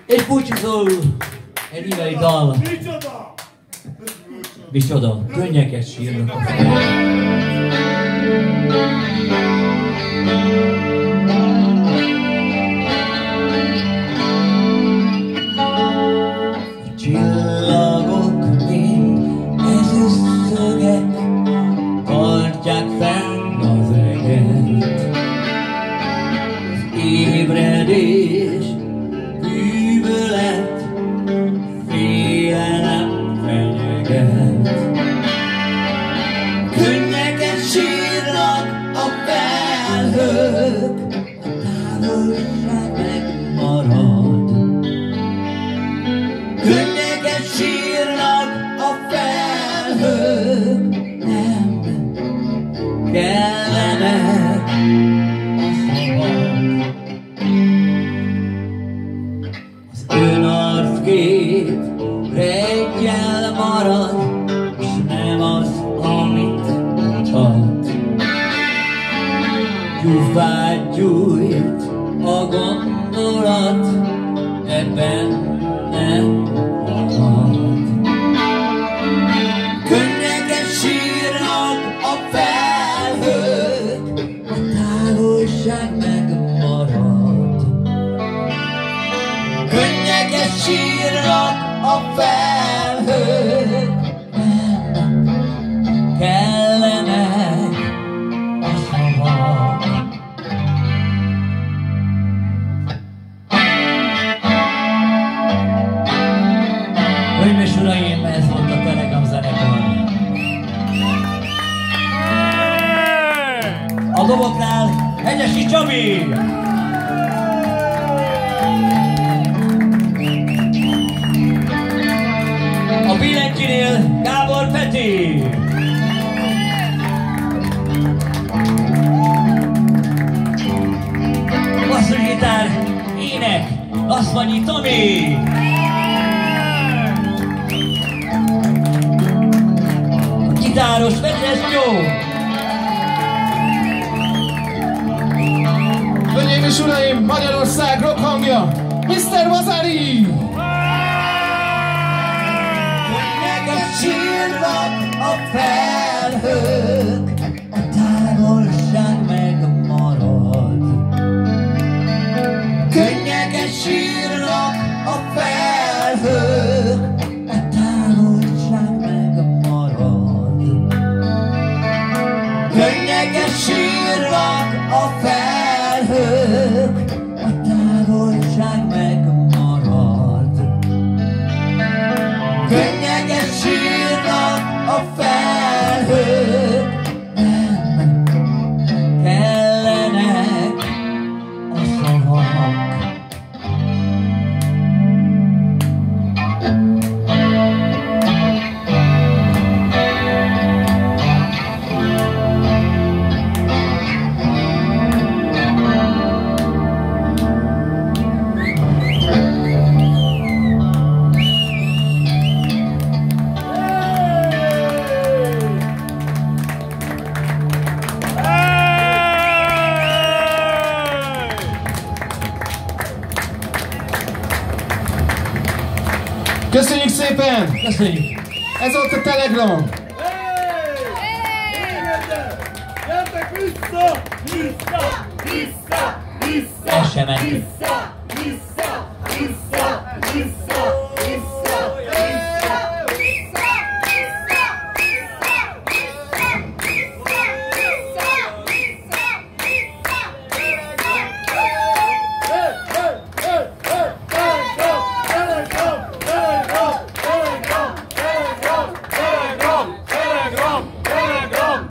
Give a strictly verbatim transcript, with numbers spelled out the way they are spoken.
Egy búcsúzó, egy ívei dal. Micsoda? Könnyeket sírnak a felhők. Csillagok, mint ezüstszögek, tartják fenn az eget. Az ébredés, bűvölet, félelem fenyeget. Könnyeket sírnak a felhők, a távolság megmarad. Könnyeket sírnak a felhők, nem kellenek a szavak. Az önarckép reggyel marad, s nem az, amit mutat. Gyufát gyújt a gondolat, ebben nem marad. Könnyeket sírnak a felhők, a távolság megmarad. Könnyeket sírnak a felhők, nem kellenek a szavak. Hölgyeim és uraim, ez volt a Telegram zenekar. A doboknál Hegyessy Csabi! A billentyűnél Gábor Péter! Basszusgitár, ének, Naszvagyi Tamás! A gitáros Vedres Joe! Hölgyeim és uraim, Magyarország rockhangja, miszter Basary! Könnyeket sírnak a felhők, a távolság megmarad. Könnyeket sírnak a felhők, a távolság megmarad. Könnyeket sírnak a felhők, a távolság megmarad. Könnyeket sírnak a felhők, nem kellenek a szavak. Köszönjük szépen! Köszönjük! Ez volt a Telegram! Gyertek vissza! Vissza! Vissza! Vissza! El sem mentünk. Vissza! Vissza! Vissza! Vissza!